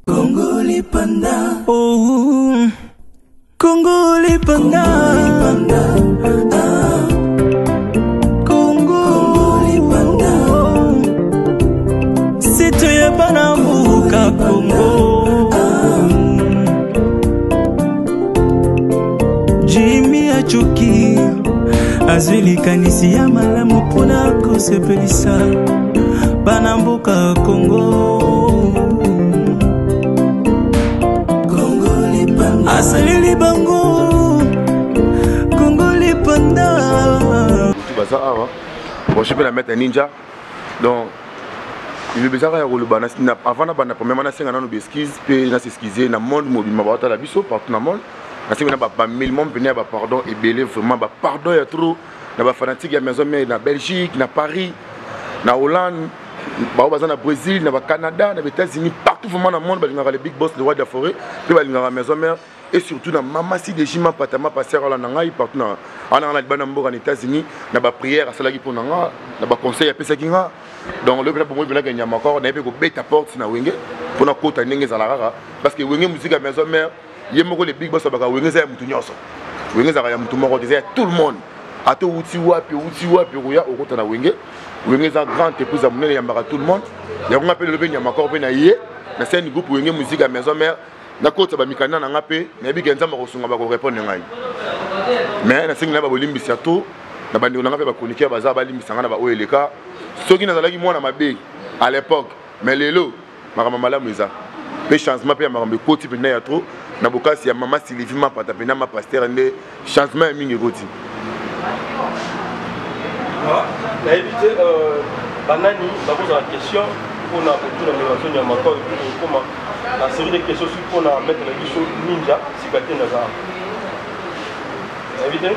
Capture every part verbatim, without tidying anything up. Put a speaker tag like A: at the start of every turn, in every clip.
A: Congolais Panda.
B: Oh, Congolais Panda. Ah. Congolais Panda. C'est toi Banambuka Congo. Jimmy Achuki. Azwili kanisi ya malamu pona kosepelisa Banambuka Congo. Congolais Panda. Asalili bango Congolais Panda.
C: Tu vas ça avant. Bon, je peux la mettre un ninja. Donc il est bizarre ya koloba na avant na bana premièrement na senga na no beskize pe na s'excuser na monde mobile mabata la biso partout na monde. Na senga na ba mille membres venir ba pardon et belé vraiment ba pardon ya trop na ba fanatique ya maison mère na Belgique na Paris na Hollande ba baza na Brésil na ba Canada na États-Unis partout vraiment dans le monde ba linga les big boss le roi de la forêt pe ba linga maison mère et surtout na mama si de jima patama passer la ngai partout na ana na bana mboka na États-Unis na ba prière à cela qui pour nga na ba conseil ya pesa kinga. Donc le pour moi il y a encore na pe ko beta porte na wenge pour na kota ndenge za la rara parce que wenge musique à maison mère yemoko les big boss ba wenge za mutu nyoso wenge za ya mutu moko déjà tout le monde ato uti wapi uti wapi roya okota na wenge wenge za grand épouse à munene yambaka tout le monde ya ko ngapele le pe nyama encore pe na yé na scène groupe wenge musique à maison mère na kota ba mikana na ngape na bi kenza mako sunga ba ko répondre ngai mais na singa ba bolimbisa to na bandi na ngape ba chroniqueur baza ba limbisa ngana ba oeleka soki nazalaki mwana mabe à l'époque mais lelo makama malamu eza pe changement pe makambe koti pe na ya trop na bokasi ya mama Sylvie ma pata pe na ma pasteur ndé changement ya mingi koti
D: voilà na éviter euh banani ba poser la question pour na pour la relation ya makao et comment la série de questions sur pour na mettre la biso ninja sikate na za éviter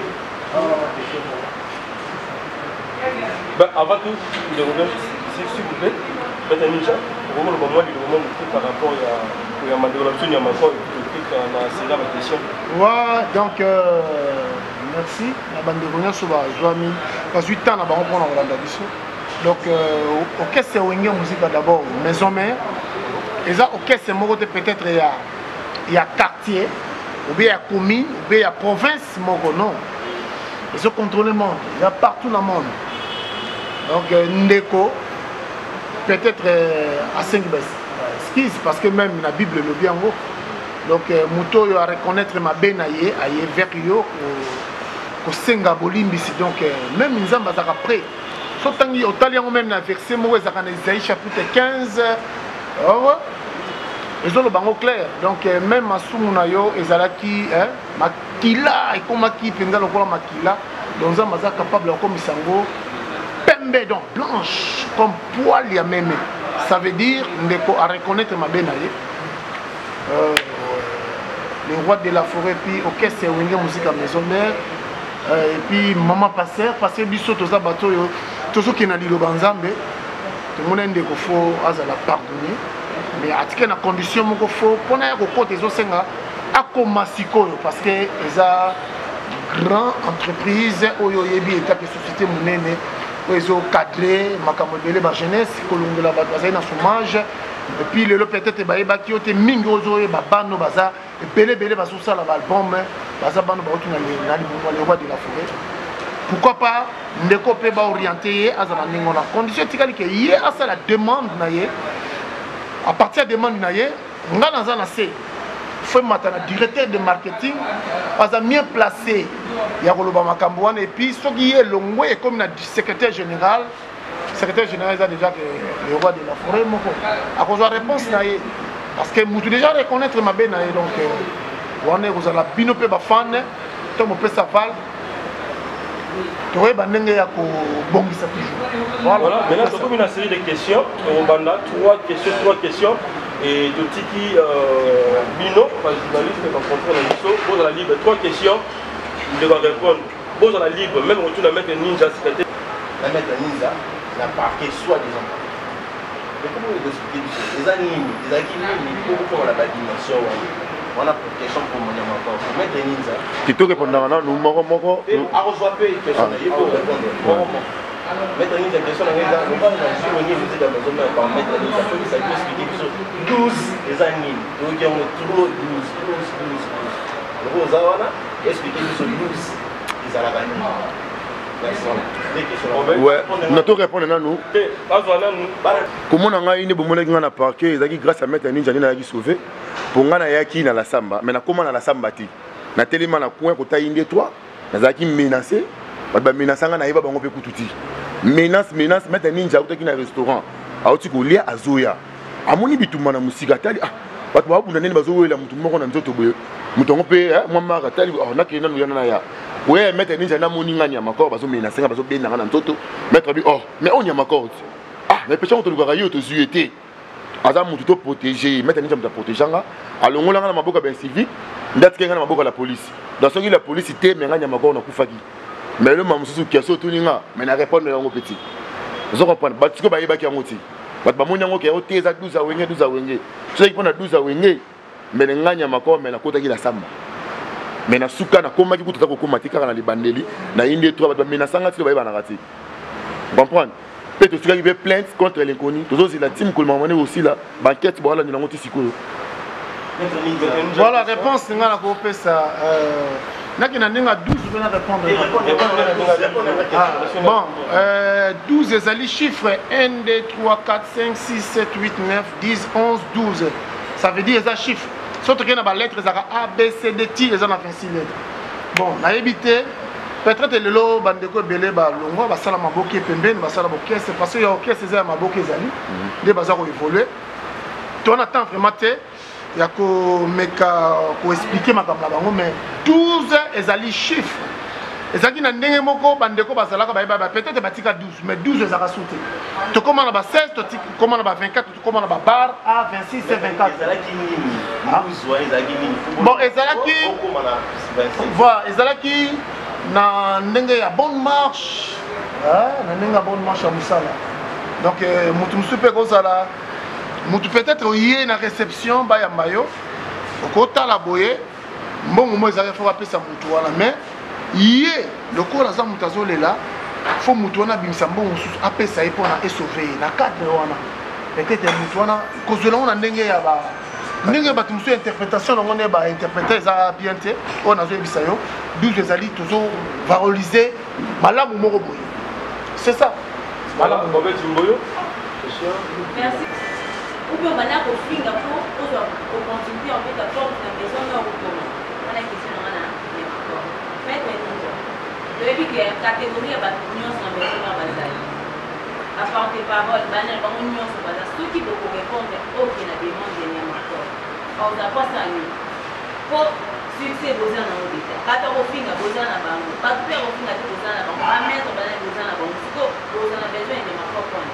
D: ben, avant tout, je reviens s'il vous plaît, faites un ninja. Au moment où moi, le moment où par rapport à ma développement, il y a ma foi, c'est là ma question.
E: Ouais, donc euh, merci. La bande de revenir sur la joie, parce que huit ans, on va reprendre en Hollande. Donc, au caisse, c'est Wenge musique d'abord, maison mère. Et ça, au caisse, c'est peut-être il y a quartier, ou bien il y a commune, ou bien il y a province, non. Ils ont contrôlé le monde, il y a partout dans le monde. Donc, Ndeko, peut-être euh, à cinq baisses. Excuse, parce que même la Bible le bien haut. Donc, Mouto, il va reconnaître ma benaye, aïe, vers yo, au Senga Bolimbisi. Donc, même Nzamba Zara prêt. Sautant au Talion, même dans le verset, moi, Isaïe chapitre quinze. Ils ont le bango clair. Donc, même à Soumunayo, Ezalaki, Makila, et comme Maki, Penda, le roi Makila, donc Nzamba Zara capable, comme Isango. Pembe donc blanche comme poil ya même. Ça veut dire Ndeko à reconnaître ma benaye. Euh, le roi de la forêt puis ok c'est Wenge musique à maison mère. Euh, et puis maman passeur parce que biso toza bato yo tozo ki na lilo banzambe. Tout le monde Ndeko faut azala pardonner. Mais atike na condition moko faut pona ya ko côté zo senga akoma sikoyo parce que eza grand entreprise oyo yebi état que société monene. Ils ont cadré ma camodélé ma jeunesse, Colombe la bataille dans chômage, et puis le peut-être baï baki ote mingi ozoé babano baza et belé belé baso ça la album baza bano baotu na le roi de la forêt. Pourquoi pas ndeko pe ba orienté à za ningo na condition tikali que yé à ça la demande na yé à partir de demande na yé ngana za na c'est faut maintenant directeur de marketing pas mieux placé il y a Koloba Makambouane et puis ce qui est longue et comme le secrétaire général secrétaire général a déjà que le roi de la forêt à cause de la réponse parce que nous déjà reconnaître ma benne donc on est vous allez binoper ba fan tant on peut savoir tu vois bandenge ya ko bongisa toujours
D: voilà maintenant c'est comme une série de questions on banda trois questions trois questions et de Tiki euh, Bino, pas journaliste, qui va comprendre la mission, pose à la libre trois questions, il va répondre. Pose à la libre, même retour à mettre un ninja secrétaire.
F: La mettre un ninja, la parquet soi-disant. Mais comment vous expliquez les animes, les animes, il faut qu'on a la dimension. On a une question pour mon encore. Pour mettre un ninja.
C: Qui te répondra là, nous moro moro.
F: À reçoit peu, question, il faut répondre. Moro moro. Mettre une question dans les gars, on va dans le niveau de la maison, on va mettre une question, ça peut expliquer douze les animes, donc il y a trop douze, douze, douze, douze. Le rose, voilà, expliquez-nous sur douze, ils ont la gagne.
C: Ouais, nous répondre à nous. Comment on a une bonne chose à parquer, grâce à mettre un ninja qui sauvé pour nga na yaki na la samba, mais na comment na la samba ti. Na tellement na coin ko ta inde toi, na zaki menacé, ba menacer nga na yeba bango pe kututi. Menace menace mettre un ninja au qui na restaurant. A oti ko lia azoya. Amoni bituma na musika tali ah. Bato ba bunda nene bazo wela mutu moko na nzoto boye. Mutu ngo pe eh mama ka tali ah na kena no yana na ya. Ouais, mettre ninja na moni nga nyama ko bazo menacer nga bazo bena na nzoto. Mettre bi oh, mais on nyama ko. Ah, mais peut-être on te le yo te zuété. Aza mutu to protéger, mettre ninja mutu protéger nga. Alongola nga na maboka ben civique, ndati nga na maboka la police. Dans ce qui la police était mais nga nyama ko na kufaki. Mais le mamusu qui a sauté ninga, mais na répondre yango petit. Vous comprenez? Batiko ba yeba ki yango ti. Bat ba moni yango ki o teza douze a wenge douze a wenge. So ki pona douze a wenge, mais nga nyama ko mais na kota ki la samba. Mais na suka na koma ki kuta ko koma tika na libandeli, na inde trois ba menacer nga ti ba yeba na rati. Vous comprenez? Peut-être que tu as plainte contre l'inconnu. Tous autres, la team que m'a aussi là, banquette, voilà, nous avons aussi.
E: Voilà, réponse, c'est la coopé ça. N'a qu'il y en a douze, je vais répondre. Bon, douze, les chiffres un, deux, trois, quatre, cinq, six, sept, huit, neuf, dix, onze, douze. Ça veut dire les chiffres. Surtout qu'il y a des lettres, A, B, C, D, T, ils ont vingt-six lettres. Bon, on a évité. Peut-être le lot bandeko belé ba longo ba sala maboke pembeni ba sala boke c'est parce que ya ok c'est ça maboke zali de baza ko évoluer on attend vraiment té ya ko meka ko expliquer makambo bango mais douze ezali chiffre ezaki na ndenge moko bandeko ba sala ka ba ba peut-être batika douze mais douze ezaka sauté to comment na ba seize to comment na ba vingt-quatre to comment na ba bar a vingt-six et vingt-quatre
F: ezalaki nini douze ezalaki nini
E: bon ezalaki voilà ezalaki na ndenge ya bonne marche hein na ndenge ya bonne marche à musala donc mutu musupe ko sala mutu peut-être yé na réception ba ya mayo ko tala boye mbongo mo ezaka faut apesa mutu wana mais yé le ko la za mutu azolela faut mutu wana bimisa mbongo susu apesa epona sauver na cadre wana peut-être mutu wana ko zola wana ndenge ya ba ndenge bato musu interprétation nango ne ba interpréter za bien te on a zo ebisa yo douze ezali toujours valoriser malamu moko boye c'est ça
D: voilà Bobet Mboyo
A: merci ou bien bana ko finga pour pour continuer en fait à forme de maison na ko on a question na na mais mais depuis que catégorie ba union na maison na bazali à part tes paroles bana ba union so baza ceux qui peuvent répondre aucune demande dernièrement on n'a pas ça nous pour succès besoin dans le détail quand on finit besoin na bango pas faire on finit besoin na bango pas mettre besoin besoin na bango parce que on a besoin de ma propre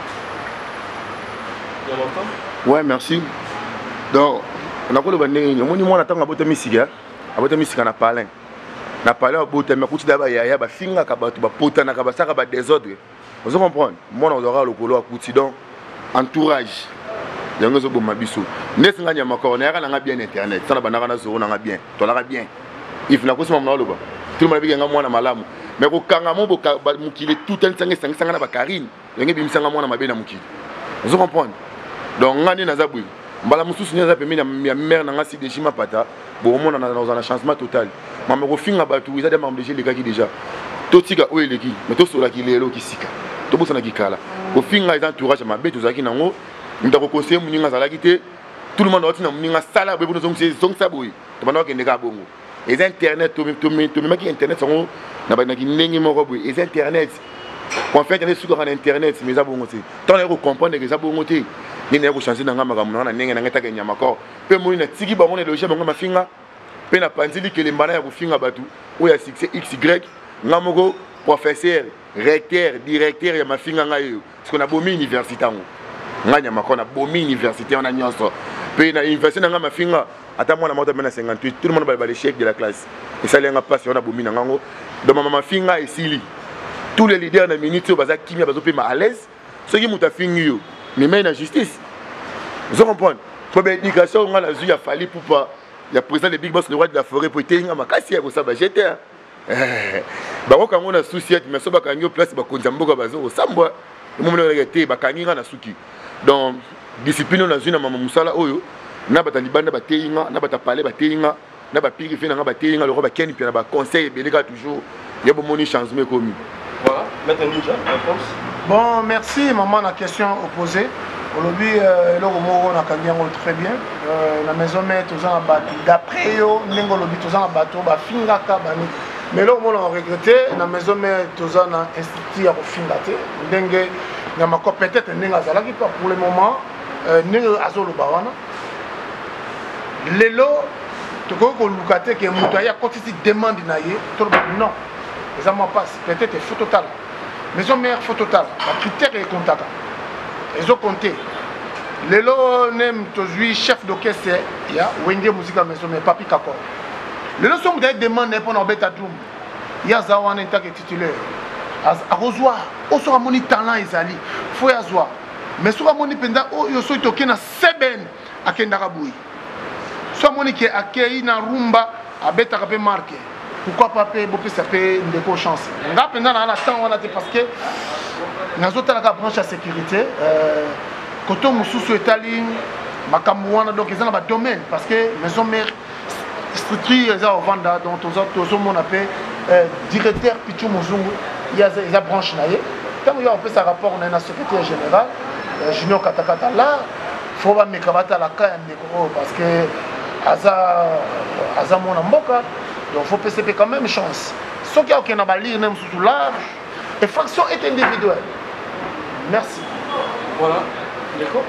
C: ouais merci donc on a quoi le bandé on dit moi attends abota misika abota misika na palin na palin abota mais kuti daba ya ya ba finga ka bato ba pota na ka ba saka ba désordre vous comprenez moi on aura le colo à kuti donc entourage yango zo boma biso nesi nga nyama ko na nga bien internet sana banaka na zo na bien to la bien if na ko sima mna loba tout le monde bi nga mwana malamu mais ko kanga mo boka mukile tout un sangi sangi sanga na ba Karine yango bi misanga mwana mabe na mukile vous comprenez donc ngani na zabui mbala mususu neza pe mina ya mère na nga si de jima pata bo mona na dans un changement total mama ko finga batu ils a des membres de les gars qui déjà totika o eleki mais to sola ki lelo ki sika to bosana ki kala ko finga ils entourage mabe to zaki nango ndako conseiller muninga zalaki te tout le monde oti na muninga sala be bono zongse zongsa boy to bana ke ndeka bongo et internet to to to maki internet songo na ba na ki ndenge moko boy et internet en fait internet sur internet mais za bongo te tant na ko comprendre que za bongo te ni na ko changer na ngama ka munana ndenge na ngata ke nyama ko pe moni na tiki ba mona loger bango mafinga pe na panzili ke lembana ya kufinga batu o ya succès xy ngamoko professeur recteur directeur ya mafinga ngayo parce qu'on a bomi université ngo nganya makona bomi université on a nyonso pe na université nga mafinga ata mwana moto mena cinquante-huit tout le monde ba les chèques de la classe et ça lenga passe on a bomi na ngango donc mama mafinga esili tous les leaders na minute baza kimia bazo pe ma à l'aise ceux qui muta fingi yo mais mais na justice vous comprenez pour l'éducation on a la zui a fallu pour pas il y a président le big boss le roi de la forêt pour tenir ma kasi ya ça ba jeter ba ko kango na souci mais so ba kanyo place ba konzamboka bazo sambwa mo mo na te ba kangira na suki donc discipline na zuna mama musala oyo na bata libanda ba teinga na bata palais ba teinga na ba piri fina nga ba teinga le ba keni pina ba conseil beleka toujours ya bo moni changement comme
D: voilà Maître Ninja réponse.
E: Bon, merci maman la question opposée. Aujourd'hui le romo na kangiango très bien la maison mère tozana bato d'après yo nengo lobi tozana bato ba finga ka bani mais là on a regretté la maison mère tozana institut ya kofinga te ndenge na mako peut-être nenga zalaki pas pour le moment nengo azolo bawana lelo toko ko lukate ke muto ya kotisi demande na ye to non ça m'a pas peut-être faux total maison mère faux total la critère est contact ils ont compté lelo nem tozui chef d'orchestre ya wenge musique maison mais papi kako lelo son de demande pour na beta drum ya zawana tant que titulaire a rezoa o so amoni talent ezali faut ya zoa mais so amoni penda o yo so toke na seben akenda kabui so amoni ke akei na rumba abeta ka pe marqué pourquoi pas pe bopé ça pe ndeko chance nga penda na la temps wana te parce que nazota la branche à sécurité euh koto mususu etali makambo wana donc ils ont ba domaine parce que maison mère structure eza au vanda donc aux autres aux mon appelle directeur Pichu Muzungu il y a il y a branche naie tant il y a un peu ça rapport on a un secrétaire général Junior Katakata là faut pas me kabata la ka ndeko parce que aza aza mon mboka donc faut P C P quand même chance ce qui a aucun ba lire même sous large et fraction est individuelle merci
D: voilà d'accord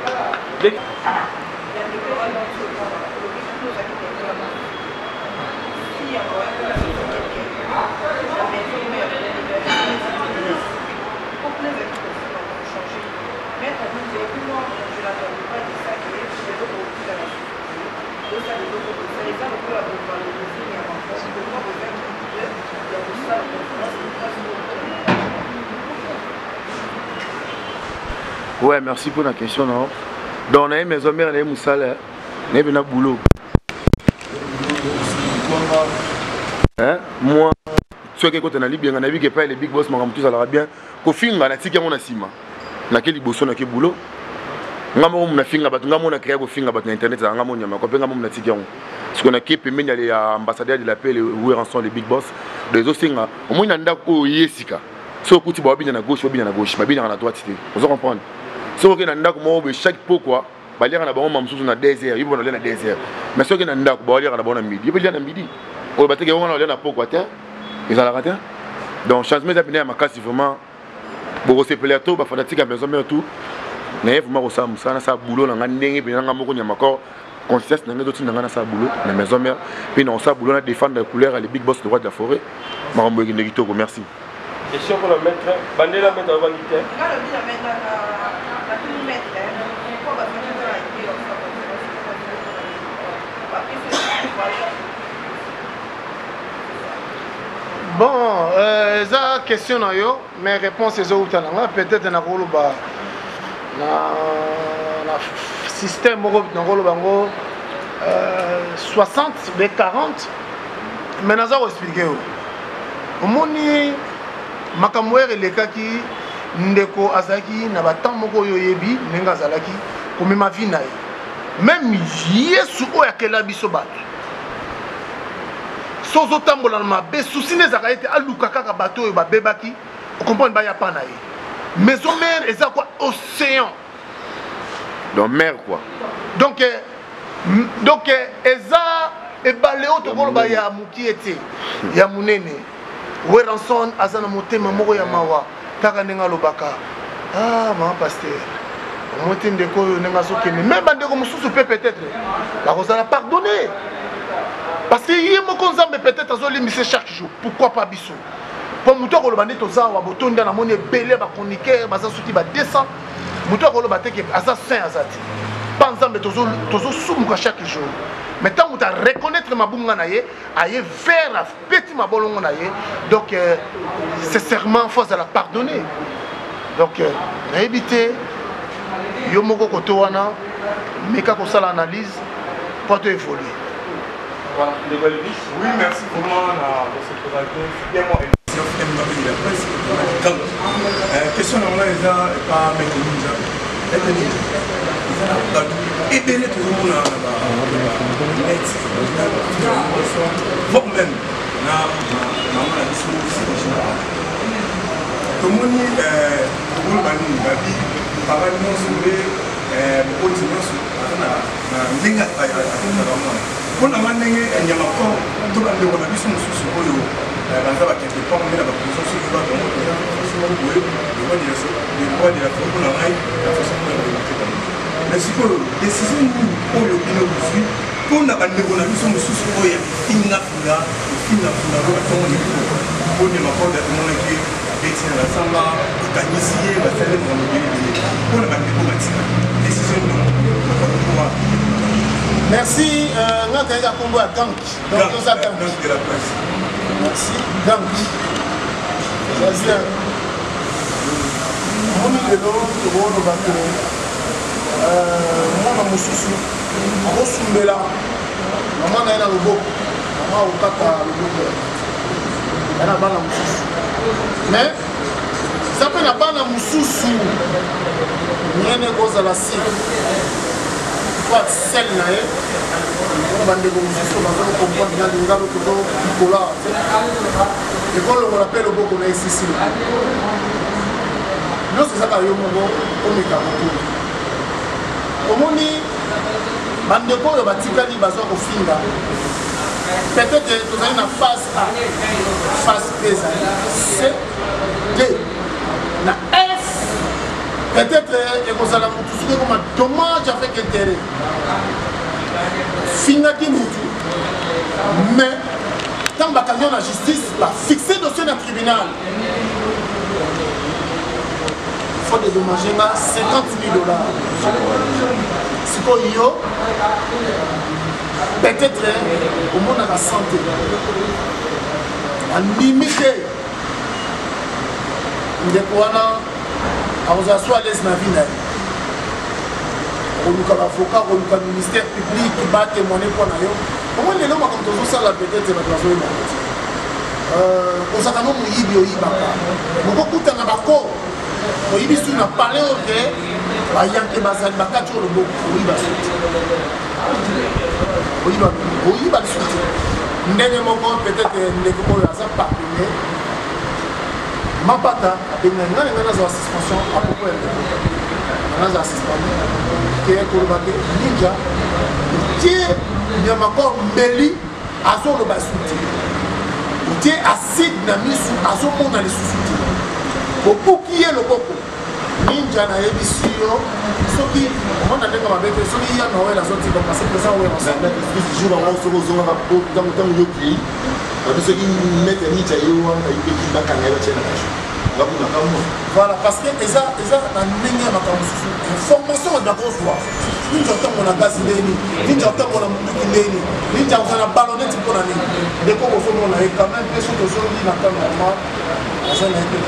C: Ouais, merci pour la question. Non? Donc, on a une maison mère, on a une moussale, on a un boulot. Hein? Moi, ceux qui sont en Libye, on a vu que les big boss m'ont tous à bien. Qu'au fin, on a dit qu'on a sima. On a quel boss, on a quel boulot. On a mon finger, on a créé un finger sur internet, on a mon yama, on a mon tignon. Ce qu'on a qui peut mener les ambassadeurs de la paix, où sont les big boss. Les autres, au moins, on a un yesika. Si on a bien à gauche, bien à gauche, mais bien à droite, vous comprenez? Si on a chaque pourquoi, il y a un désert, il y a un désert. Mais si on a un désert, il y a un midi. Il y a un midi. On va dire qu'on a un pourquoi, ils ont la raté. Donc, changement d'appel à ma casse, vraiment, pour se plaire tout, il faut que la maison mère tout. Mais il faut que ça ça boulot, on a un nez, puis on a un mot, conscience, on a d'autres dans sa boulot, la maison mère, puis on a boulot, on défendre la couleur, les big boss de roi de la forêt. Merci.
D: Question pour la maître, Bandela maître avant quitter.
E: Bon, euh, ça question na yo, mes réponses sont où peut-être na rolo ba na na système na rolo bango soixante b quarante mais na za expliquer yo. Omoni makambo elekaki ndeko azaki na batam moko yo yebi nenga zalaki komema vi na ye même yesu oyo akela biso bato sozo tambola na mabe susi nezaka ete aluka kaka bato oyo babebaki okomprendre baya pa na ye maison mère eza quoi océan
C: donc mer quoi
E: donc donc eza ebale oyo tokoloba ya moki ete ya monene Weranson azana motema moko ya mawa kaka nenga lobaka ah ma pasteur moté ndeko yo nenga sokene même bandeko mususu pe peut-être la kozala pardonner parce que yé moko nzambe peut-être azolimisa chaque jour pourquoi pas biso pour muto ko lobande toza wa botonda na moni belé ba chroniqueur baza soki ba deux cents muto ko lobate ke asa saint azati pas nzambe tozo tozo sumuka chaque jour. Mais tant que tu as reconnaître ma boum naye, aye vers la petit ma bolon naye, donc euh, c'est serment force à la pardonner. Donc euh, éviter yomoko kotowana, mais quand on ça l'analyse, pour te évoluer.
D: Voilà,
G: oui, merci vraiment pour cette présentation. Bien moi, question là, les gens pas mettre ninja, mettre ninja. Et bien tout le monde là. tomoni kokolo banini babi papa nyonso mpe mokoti nyonso aza na ndenge akomisaka mwana mpona nga ndenge nyama kor to bandeko na biso mosusu oyo baza bakende pam nde na baprison soki batongo boye leroy de la fo mpona ngai na façon moyakoyematekana mais sikoyo décision nini oyo bino bozwi mpona bandeko na biso mosusu oyo yafingafinga ofingafinga ngo batongo likolo mpona makorde atomonaki abeti na basamba bakangisi ye basali makambo ebelebele mpona bandeko batika décision nini nakokoa.
E: Merci, nga kayaka kombo ya Gank. Donc toza Gank.
G: Gank de la presse.
E: Merci, Gank. Jazia. Moni lelo tokono bato mwana mosusu akosumbela mama na ye na loboko mama okata loboko ya na bana mosusu mais eza mpe na bana mosusu nyene kozala sire soit sel na ye bandeko mosusu bazoko comprendre na lingalo tozo likola ekolongola mpe loboko na esisi nyonso ezaka yo moko omeka mokolo omoni bandeko oyo batikali bazwa kofinga peut-être tozali na phase A phase B ezali C D na F peut-être ekozala motu soki ekoma dommage avec intérêt fingaki motu mais ntango bakangi yo na justice bafixe dossier na tribunal faut dédommager nga cinquante mille dollars sikoyo peut-être omonaka santé andimi te ndeko wana akozala so à l'aise na vie na ye koluka bavocat koluka ministère public batémoine mpo na yo omoi lelo makambo tozosala peut-être bato bazoyeba kozaka no moyibi oyibaka mokokutana bakoro oyibi su na pale oyo ke bayanke bazali bakati oyo loboko oyiba suti oyiba lisuti ndenge moko peut-être ndeko oyo aza partenaire mapata abenga nga nenga nazala suspension apropos ya ndeko nazala suspendu ke kolobake ninja otie nyamakor mbeli azoloba suti otie acide na misu azomona lisusu te obuki ye loboko ninja nayebisi yo soki omona ndenge mabe te soki ya noel azotika parce présent oyo
F: jour yango soki ozongaka po ntango ntango yoki bato soki mete ninja ye wana ayokeki bakanga ye batie na kasho ngakunaka mo
E: voilà parce que eza eza na ndenge ya makambo mosusu information odako ozwa ninja otango na gasi ndeni ninja otango na monduki ndeni ninja oza na balonete mpo na nini ndeko kozomona ye quand même mpe soki ozongi na temps normal aza na ye mpe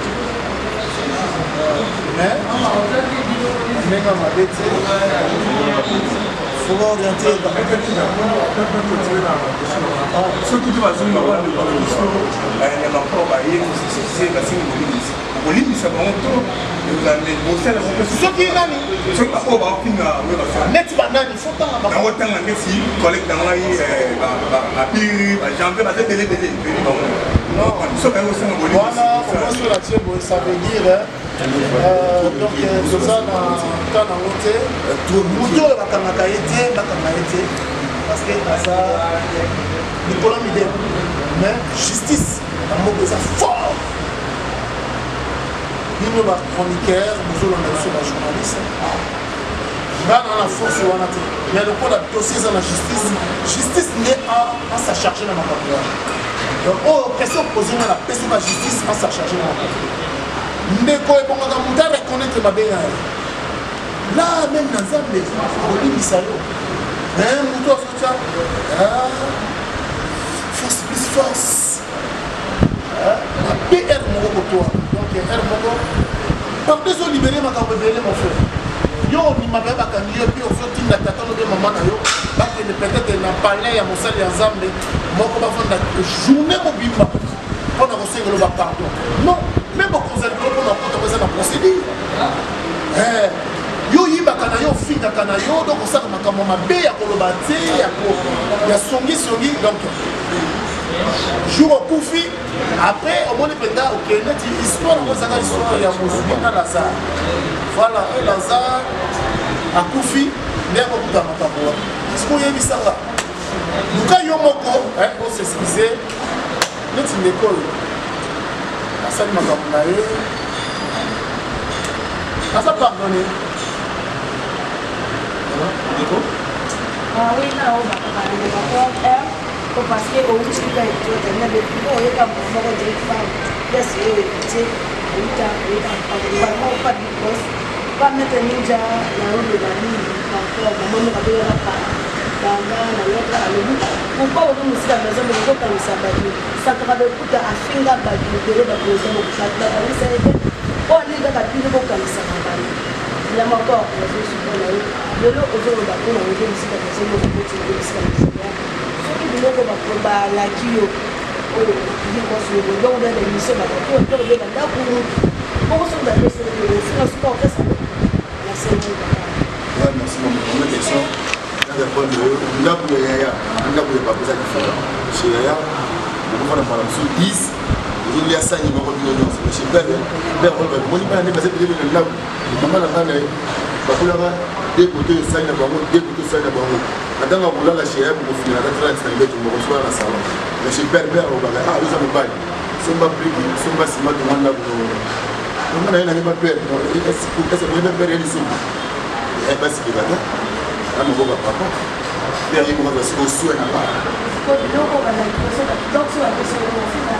E: mais ndenge mabe te faut orienter
G: soki te bazonga bandeko na biso nyamakor bayekosese basingi kolimbisa kolimbisa bango to bosala
E: soki nani
G: soki baoyo baopinga oyo basala
E: neti banani fotanga
G: nango ntanga neti collègue na ngai bapiri bajanve baza ebelebele epeli bango soki ayo osanga
E: wana omosola tie boye ça veut dire donc toza na temps nango te moto oyo bakangaka ye te bakanga ye te parce que aza likolo midele mais justice na moko eza fort bino bachroniqueur bozolanda biso bajournaliste bana na force wana te mais lokola dossier eza na justice justice nde asa charge na makambo wana donc oyo question posenga na peso na justice asa charge na makambo ndeko ebongaka moto areconnaitre mabe na ye la même na nzambe akolimbisa yo moto azotia force plus force ape r moko kotoa donc r moko parde ezolibere makambo ebele mon frère yo ondimaka ye bakangi yo mpe ozotinda tata no mpe mama na yo bakende peut-être na palais ya mosali ya nzambe moko bavanda journée mobimba mpona kosengelo bapardon non même okonzalikolo mpona kota koza na procédure yo oyibaka na yo ofingaka na yo donc osaka makambo mabe ya koloba te ya songisongi donc jour okufi après omoni mpenza okende ti histoire yango ezaka histoire ya mozwi na lazare voilà oyo lazare akufi nde akokuta makambo wana siko oyebisanga luka yo moko osexcuse neti ndeko oyo asali makambo na ye aza pardonne ndeko
H: oui na o bakaka parce que au bout de la vie, on a des gens qui ont beaucoup de femmes. Là, c'est eux qui ont pas de poste. Pas mettre ninja la roue de la nuit, encore, maman nous a donné la part. Dans la lettre à l'eau. Pourquoi on nous dit la maison de l'eau comme ça, Badi? Ça te va de coûter à finir Badi, de l'eau de poser au chat. La famille, ça a été. Oh, les gars, tu ne peux pas comme ça, Badi. Il y a encore, on a fait ce qu'on a eu. De l'eau, aux autres, on a fait une musique à la maison, on a fait une musique à la maison. Biloko balaki yo oyo bikosolo donc dans l'émission bakaki oyo to beba ndako okoso da pesa yo sina suka okesa la semaine
C: ouais merci beaucoup on a question dans le point de ndako ya yaya ndako ya papa ça différent chez yaya on va parler sur dix il y a ça il m'a dit non c'est pas bien ben on va on pas aller passer de ndako maman la nana bakulaka deux côtés ça na bango deux côtés ça na bango atanga kulala shehe pour finir la trente na ngeto mo kwa na salon mais chez berber au baga ah ils ont pas somba prix somba sima de manda ko on a une ba père est-ce que est-ce que le père est ici et pas si que là là mo ba papa père il mo va se souhaiter na pas
H: ko biloko balaki so da donc so da so ko fina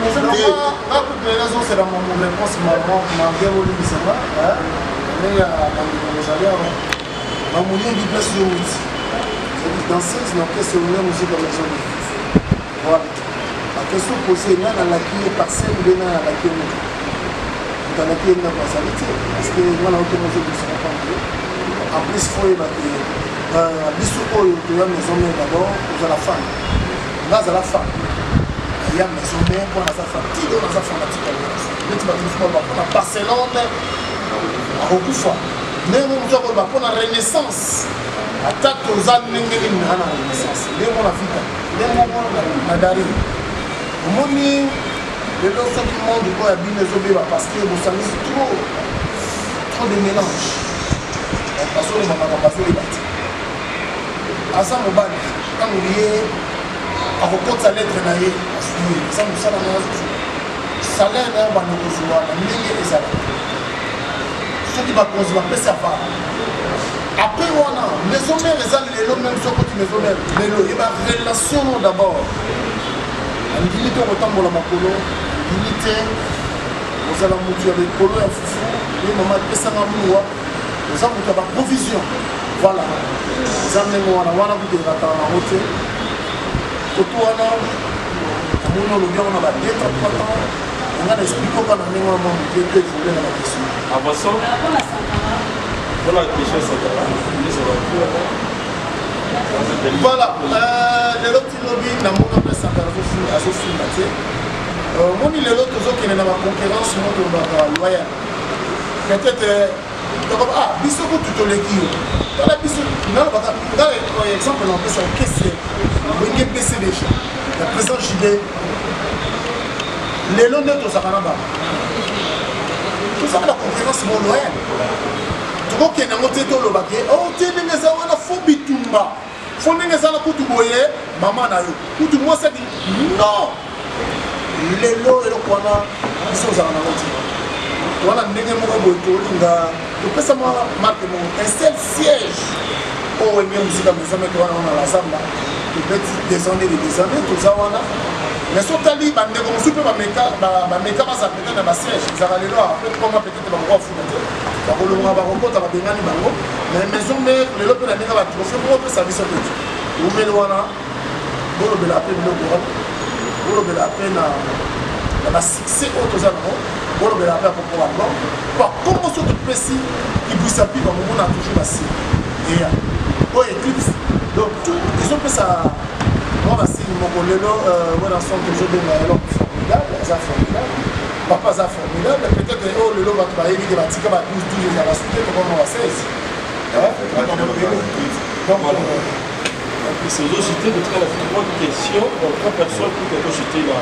E: ah pour des raisons c'est dans mon réponse maman m'a bien voulu ça va hein mais à mon salaire ma moulin du place de route dans seize non que c'est une musique à maison voilà la question posée là dans la qui est parcelle ou bien dans la qui est dans la qui est dans la salité parce que moi la autre musique de ça pas en plus faut y battre euh biso oyo to ya maison mais d'abord vous à la fin là à la fin il y a maison mais pour la fin tilo dans sa formatique mais tu vas trouver pas pour Barcelone à Okufa mais on doit voir pour la renaissance ata toza ndenge nini na renaissance ndenge mona fika ndenge mona na dari omoni lelo soki monde oyo abino ezobeba parce que bosangisi trop trop de mélange parce que mamaka bazoyeba te aza mobali ntango ye akokotisa lettre na ye asui eza mosala na azozu salaire na yo bando kozwa na ndenge ezalaka soki bakonzi bapesa vara après wana maison mère eza lelo même sokoti maison mère lelo eba relation d'abord andimi to kotambola makolo andimi te ozala motu ya likolo ya fufu ye mama apesanga mluwa oza motu ya baprovision voilà eza ndenge wana wana kutekataka nango te koto wana amoni olobi yango na badeux trois ans onga na explike oka na ndenge wana mwa moke te evolue na bakestion
D: avançon voilà la question
E: voilà lelo tilobi na mona mpe sankara azofunda te moni lelo tozokende na baconcurrence mo tolobaka loyal peut-être ah biso kutu toleki yo tala biso nalobaka nga exemple na mpesa okese wenge P C D G ya président Jibé lelo nde tozaka na bango tozaka na concurrence mo loyal tokokende yango te tolobaki o te ndenge eza wana fo bitumba fo ndenge eza na kutu boye mama na yo kutu mwasi adi non lelo eloko wana biso ozala nango te wana ndenge moko boye tolinga topesa mwa marke moko un seul siège oyo enge mosika mezamete wana wana na zamba tobeti des années de des années toza wana mais sotali bandeko mosusu mpe bameka baza peut-être na basiège ezala lelo apres koma peut-être bango afuna te bakolonga bakokota babengani bango mais maison mare lelo mpe na ndenge batrofe moko opesa biso tete umeli wana bolobela ape biloko wana bolobela ape na basuccès oyo toza nango bolobela ape apropos album bakombo so topesi ibwisa mpi bamomona toujours basi eya oyo éclipse donc tout ezopesa mwa basini moko lelo wana son tozobenga eloko formidable eza formidable papa aza formidable peut-être oyo lelo bato bayebi te batika ba douze douze ezala suite tokoma ba seize donc
D: c'est aux cités de trois questions, donc trois personnes qui ont cité là.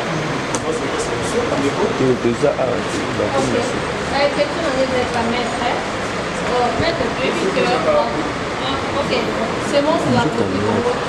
I: Déjà,
J: la question de la maître, maître, je dis que, ok, c'est bon, c'est la politique.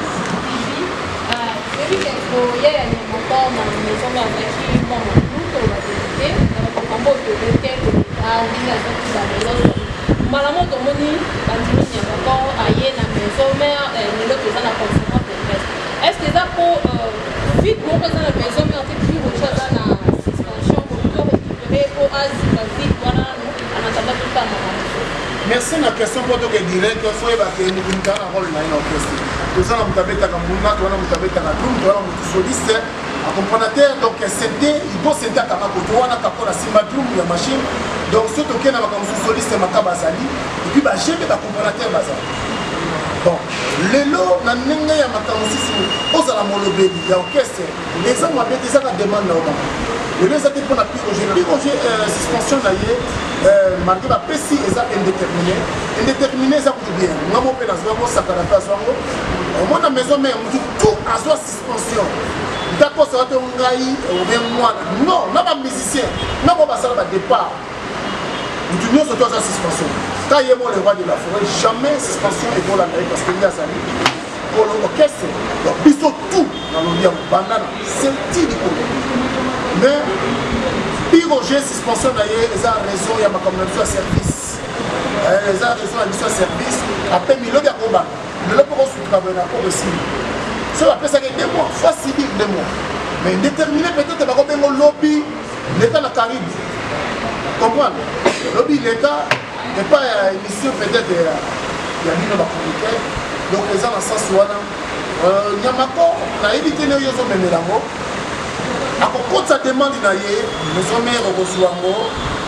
J: Je dis qu'il y a un moment dans la maison de la qui, bon, nous, on va décider, on va décider que la maison malamu tomoni bandimi nyamako aye na maison mère lelo toza na conséquence de reste est-ce que ça pour vite moko eza na maison mère te puis rocha eza na suspension pour récupérer pour azika vite wana anatanda totama
E: merci na question mpo toke direct fo yeba ke mutumika na role na ino orchestre toza na mutabetaka mbuna toza na mutabetaka drum toza na mutu soliste accompagnateur donc c'était il faut c'était à Kamakoto wana kako na simba drum ya machine donc ce toke na bakamusu soliste makaba zali et puis ba chebe ba accompagnateur bazali bon lelo na ndenge ya makamusu ozala molobeli ya orchestre les gens m'appellent ça la demande na oma lelo ça dépend na piroger piroger suspension na ye marqué ba pesi eza indéterminé indéterminé ça coûte bien ngamo pe na zwa sakana ta zwango au moins na maison mais tout azwa suspension d'accord ça va te ngai ou bien moi non na ba musicien na ba sala ba départ nous nous autres à suspension quand il y a le roi de la forêt jamais suspension et pour la parce qu'il y a ça pour l'orchestre donc biso tout dans le lien banana c'est tidi mais piroger suspension d'ailleurs les a raison il y a ma communauté à service les a raison à mission service après mille de combat le le pour se travailler na pour aussi ça va passer deux mois fois civil deux mois mais déterminé peut-être va comme un lobby l'état la Caraïbe comprendre lobby l'état n'est pas une mission peut-être il y a une communiquer donc les gens dans sens wana nyamako na éviter les yozo memelango akokota sa demande na ye maison mère okozwa ngo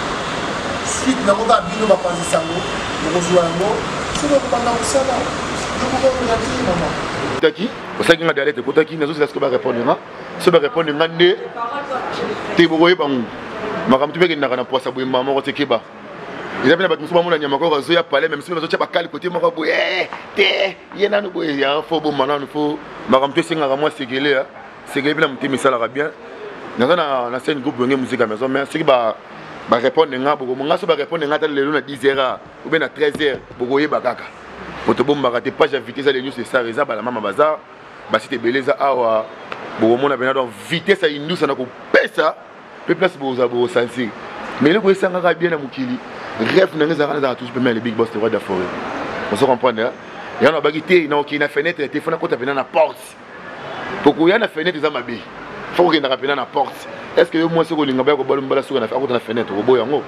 E: suite na ngoka bino bapanzisa ngo okozwa yango soki okobanda kosala yokokoyaki mama
C: kotaki osalaki nga dialete ekotaki nazosila soki barépondre nga so barépondre nga nde te bokoyeba ngo makambo tu mpe ekendaka na poasa boye mama moko te keba eza mpe na bato mosusu bamona nyama koko bazoya pale me mosusu bazotya bakali kote moko boye te ye nanu boye ya fo boma nanu fo makambo tu esengaka mwa sekele sekele mpe na motema esalaka bien naza na scène groupe bonge musique à maison mais soki barépondre nga bokomo nga so barépondre nga ata lelo na dix heures ou bien na treize heures bokoyeba kaka moto bombaka te page ya vitesse ale news esar eza bala mama baza basite ebele eza awa bokomona pena donc vitesse ya indusa na kopesa mpe place bokozala bokosansir mais eloko esangaka bien na mokili rêve nange ezalaka nazala toujours pemea le big boss le roi de la forêt ozo comprendre yango nabaki te na okei na fenêtre te fona kota pena na porte pokoya na fenêtre eza mabe faut que na pena na porte est-ce que yo moi soko linga ba ko balo mbala soko na fa ko na fenêtre ko boya ngo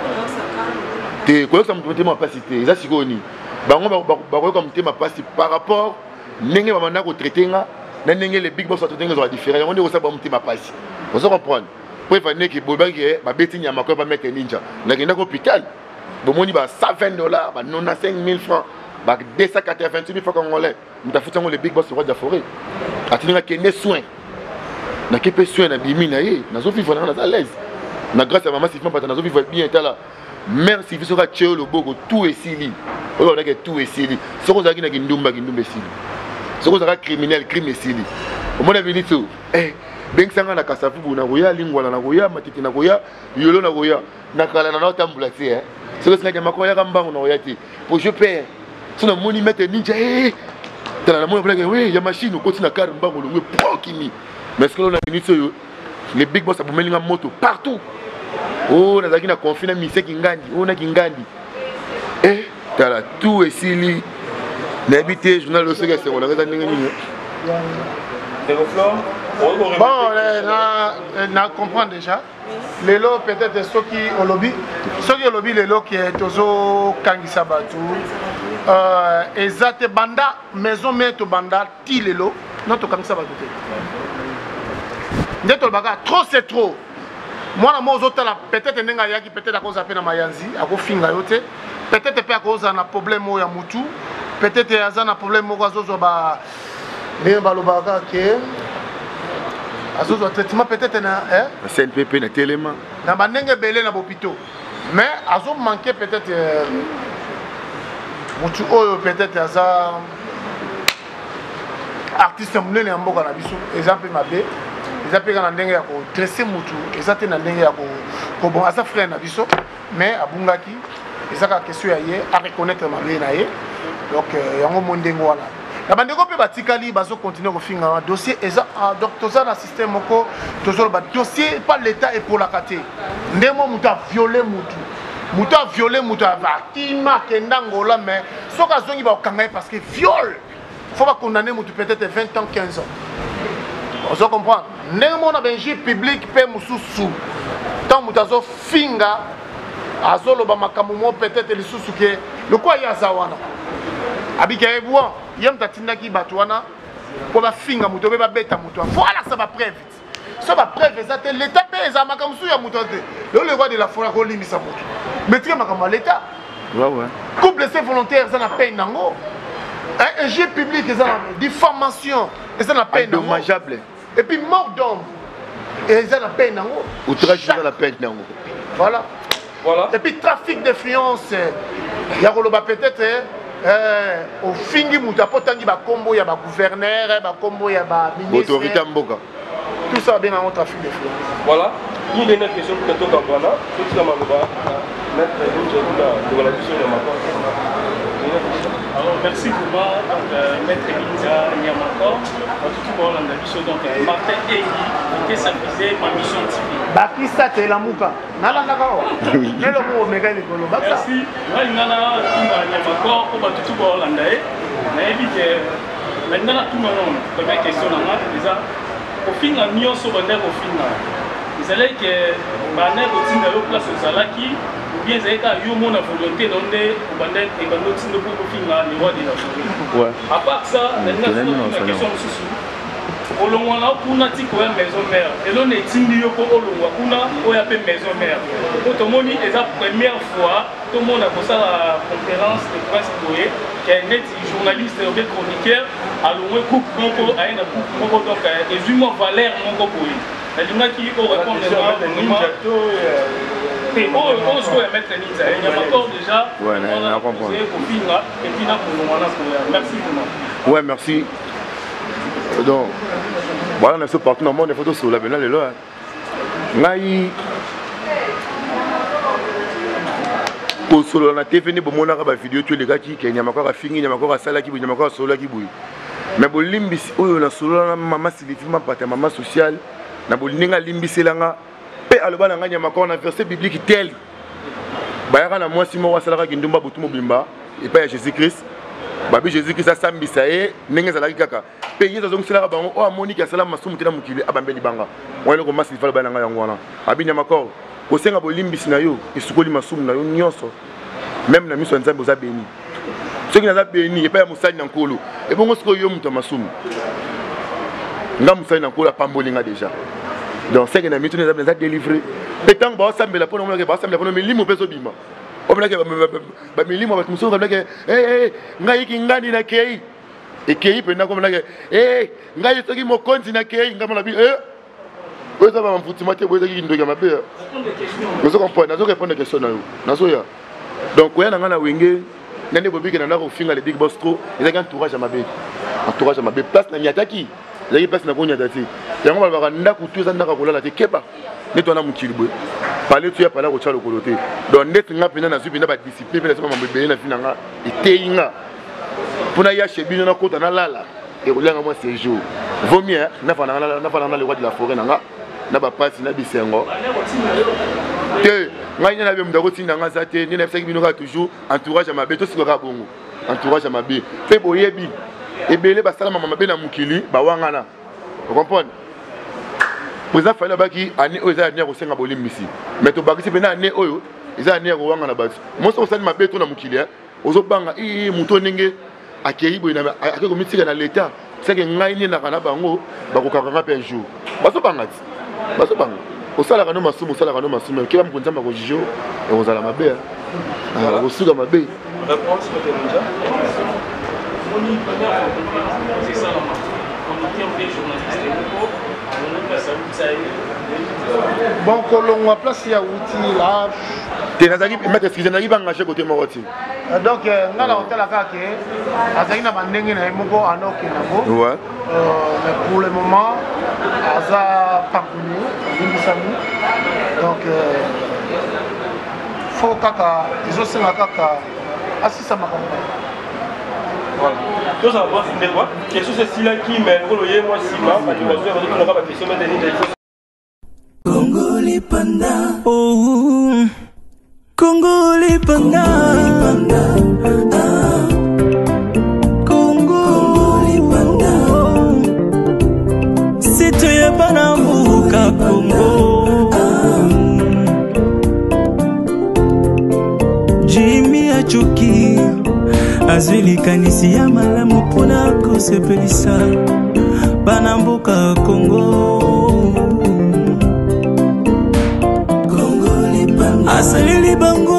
C: te ko yoka mtu mtema pasi te eza sikoni bango ba ko yoka mtema pasi par rapport ndenge ba manda ko traiter nga na ndenge les big boss to ndenge zo différent on est aussi ba mtema pasi vous comprenez pour venir que bobangi ba beti nyama ko ba mettre ninja na kenda ko hôpital bo moni ba cent vingt dollars ba quatre-vingt-cinq mille francs ba deux cent quatre-vingt-six mille francs congolais mutafuta ngo les big boss roi de la forêt atinga kende soin na kepe soin na bimi na ye nazo vivre na à l'aise na grâce à maman Sylvain pata nazo vivre bien tala mère Sylvie sera tcheo le boko tout est sili on a que tout est sili soko zaki na kindumba kindumba sili soko zaka criminel crime est sili au monde venu tout eh ben sanga na kasafu na koya lingwala na koya matiti na koya yolo na koya na kala na na tambula ti eh soko singa jamako ya kambango na koya ti pour je père sona moni mettre ninja eh tala na moni blague oui ya machine ko tina kar mbango le pokini. Mais ce que l'on a venu sur les big boss, ça peut mettre une moto partout. Oh, on a dit qu'on a confié un ministère qui gagne, on a qui gagne. Eh, t'as là tout ici, li. N'habitez, journal de ce gars, c'est on a regardé une minute.
E: Bon, on comprend déjà. Les lots, peut-être ceux qui au lobby, ceux qui au lobby, les lots qui est au Kangisa Batou, Ezate Banda, maison mère to Banda, ti les lots, non to Kangisa Batou. Trop c'est trop. Moi, moi, peut-être que peut-être à cause de Mayanzi, à cause de Fingayote, peut-être à cause d'un problème au Yamutu, peut-être à cause d'un problème au Zoba, mais Balobaga qui est. À cause du traitement, peut-être na
C: C N P P na téléma.
E: Na banenge belé na bopito. Mais à cause manquer peut-être Mutu Oyo, peut-être à ça. artiste monene ya mboka na biso eza mpe mabe eza mpe na ndenge ya kodresse mutu eza te na ndenge ya ko bon aza frère na biso mais abungaki eza kaka question ya ye a reconnaître mabe na ye donc yango mo ndenge wana na bandeko mpe batikali bazokontinue kofinga dossier eza donc toza na système moko tozoloba dossier pas l'état epolaka te ndenge mo mutu aviole mutu mutu aviole mutu akima akenda ngola mais soki azongi bakokanga ye parce que viole faut condamner mutu peut-être vingt ans quinze ans ozo comprendre ndenge mo na benji public mpe mosusu tant mutu azofinga azoloba makambo mo peut-être lisusu ke lokwa ye aza wana abika ye bwa ye mutu atindaki bato wana mpo bafinga mutu mpe babeta mutu voilà ça va preuve so bapreuve eza te l'état mpe eza makambo mosusu ya mutu te lelo le roi de la forêt akolimbisa mutu maîtrise makambo ya l'état couple c'est volontaire eza na peine nango un jeu public eza na diffamation eza na peine nango
C: dommageable
E: et puis mort d'homme eza na peine nango
C: outrage eza na peine nango
E: voilà
D: voilà
E: et puis trafic d'influence ya koloba peut-être euh au fingi mutu apotangi bakombo ya bagouverneur bakombo ya baministre
C: autorité ya mboka
E: tout ça bien en trafic d'influence.
D: Voilà. Une dernière question pour Kato Kambana. Tout ça, Maloba. Maître de la vision de ma part.
I: Alors, merci pour moi, donc, euh, Maître Linda Niamakor, tout le monde a vision, donc Martin Eyi, qui s'est apprisé ma mission T V.
E: Bakisa te la muka. Nala nakao. Nelo mo omega ni kolo.
I: Merci. Moi, Nana Niamakor, on va tout le monde a mais évite. Maintenant, tout le monde, première question, déjà. Au final, nous sommes au final. Vous allez que Bané continue à place au Zalaki, ou bien vous avez eu mon volonté d'onder au Bané et quand nous sommes au final, les rois de la forêt. À part ça, maintenant, la question aussi. Au long on a une maison mère. Et l'on est indigne pour au long on a une maison mère. Pour tout le monde, c'est la première fois tout le monde a posé la conférence de presse pour eux, qui est un journaliste et chroniqueur, à l'on coupe mon co, à un coupe mon co, donc résume-moi Valère mon co pour eux. Et du coup, qui répond vraiment. Et on se voit mettre Nita. Il y a encore déjà.
C: Ouais, on a compris.
I: Et puis là, pour nous, merci beaucoup.
C: Ouais, merci. Donc, voilà, on est partout dans le monde, des photos sur la bénale, là. Naï. Pour solo na T V, nous avons une vidéo, tu les gars qui ont encore à finir, ils ont encore à saler, ils ont encore à solo qui bouille. Mais pour l'imbis, oh, on a solo na maman sélective, ma maman sociale, na pour l'inga l'imbis là, pe aloba na nganya makon na verset biblique tel. Bayaka na moi si moi wasala ki ndumba butu mobimba, et pas Jésus Christ. Babi Jésus Christ a sambisa e ndenge zalaki kaka. Pe yezo zongusela bango o amoni ki asala masumu tena mukili abambeli banga. Wale ko masi fala bana nga yango wana. Abinya makor. Ko senga bolimbisi na yo, isukoli masumu na yo nyonso. Même na miso nzambe oza beni. Soki na za beni e pa ya musali na nkolo. E bongo siko yo muto masumu. Nga musali na nkolo pambolinga déjà. Donc c'est que na mitu nzambe za délivrer. Pétant ba sambela pona mo ke ba sambela pona milimo peso bima. Oblake ba milimo ba tumuso oblake eh eh ngai ki ngani na kei. E kei pe na ko oblake eh ngai soki mokonzi na kei ngama na bi eh. Oza ba mfuti mate boza ki ndoka mabe. Vous comprenez, nazo répondre question na yo. Nazo ya. Donc oya na ngana wenge nande bobike na ndako finga le big boss trop, ezaki entourage à mabe. Entourage à mabe place na nyataki. Ezaki place na ko nyatati. Yango ba ba ndako tu za ndaka kolala te keba. Neto na mukili boy. Parler tu ya pala ko tshalo kolote. Donc net nga pena na zubi na ba discipline pena sama mbebe na finanga eteinga. Pona ya shebino na kota na lala. Et rolanga moi ces jours. Vaut mieux na fa na na fa na le roi de la forêt nanga. Na ba pasi na bisengo. Que ngai na be mudako tinda nga zate ni na fsaki bino ka toujours entourage à mabe to sikoka bongo. Entourage à mabe. Fe boyebi. Ebele ba salama mabe na mukili ba wangana. Vous comprenez? Président Fayla baki ani oza nia ko senga bolimbisi. Mais to bakisi pena ani oyo eza nia ko wangana batu. Mo so sali mabe to na mukili hein. Ozo banga i muto ninge akei boy na akeko mitika na l'état. C'est que ngai ni na kana bango ba ko kakanga pe un jour. Baso bangati. Baso banga. Osala kana masumu osala kana masumu ke ba mkonza ma ko jijo et ozala mabe. Ah, osuka mabe.
D: Réponse déjà.
I: Moni première fois c'est ça là. On était en journaliste.
E: Bon, kolongo place ya outil là,
C: te nazaki maître excusez nazaki bangage côté moko ti
E: donc nga na hôtel kaka ke azali na bandenge na ye moko anoke nango
C: ouais
E: mais pour le moment aza parvenu abimisami donc faut kaka ezosenga kaka asisa makambo
D: voilà tout ça va finir quoi question c'est sila qui mais ngolo ye moi sima ba tu vas faire on va pas question mais il faut
B: Congo les panda oh Congo les panda ah. Congo les panda c'est toi Panamuka Congo ah. Jimmy Achuki azwili kanisi ya malamu pona kosepelisa Panamboka Congo Asalili bango